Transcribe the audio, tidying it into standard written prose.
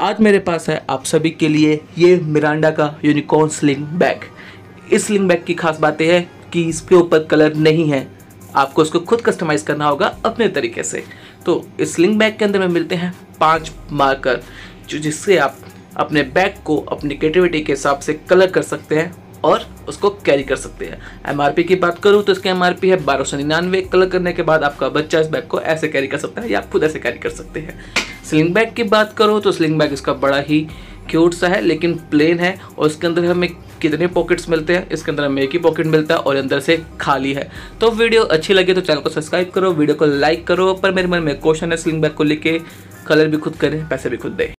आज मेरे पास है आप सभी के लिए ये मिरांडा का यूनिकॉर्न स्लिंग बैग। इस स्लिंग बैग की खास बात यह है कि इसके ऊपर कलर नहीं है, आपको इसको खुद कस्टमाइज़ करना होगा अपने तरीके से। तो इस स्लिंग बैग के अंदर में मिलते हैं 5 मार्कर जिससे आप अपने बैग को अपनी क्रिएटिविटी के हिसाब से कलर कर सकते हैं और उसको कैरी कर सकते हैं। एमआरपी की बात करूं तो इसकी एमआरपी है 1299। कलर करने के बाद आपका बच्चा इस बैग को ऐसे कैरी कर सकता है या आप खुद ऐसे कैरी कर सकते हैं। स्लिंग बैग की बात करो तो स्लिंग बैग इसका बड़ा ही क्यूट सा है लेकिन प्लेन है और इसके अंदर हमें कितने पॉकेट्स मिलते हैं, इसके अंदर हमें एक ही पॉकेट मिलता है और अंदर से खाली है। तो वीडियो अच्छी लगे तो चैनल को सब्सक्राइब करो, वीडियो को लाइक करो। पर मेरे मन में क्वेश्चन है, स्लिंग बैग को लेके कलर भी खुद करें, पैसे भी खुद दें।